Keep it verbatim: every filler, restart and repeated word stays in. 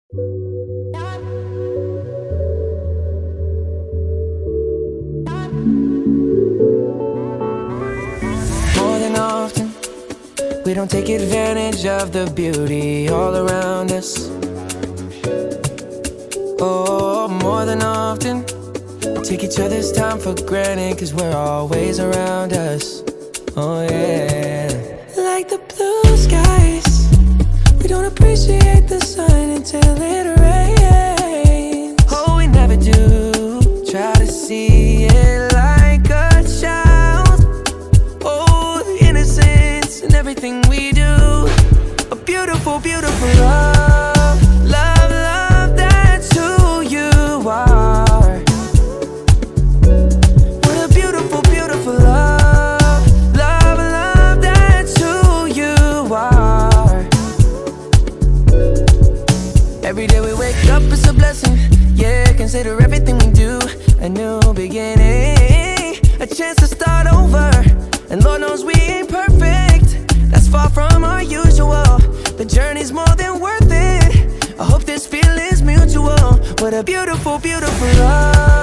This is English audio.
More than often, we don't take advantage of the beauty all around us. Oh, more than often, we take each other's time for granted, cause we're always around us. Oh yeah. Like the blue skies, we don't appreciate the sun until it rains. Oh, we never do, try to see it like a child. Oh, the innocence in everything we do. A beautiful, beautiful love. Love, love, that's who you are. What a beautiful, beautiful love. Love, love, that's who you are. Every day we wake up, it's a blessing. Yeah, consider everything we do a new beginning, a chance to start over. And Lord knows we ain't perfect, that's far from our usual. The journey's more than worth it, I hope this feeling's mutual. What a beautiful, beautiful love.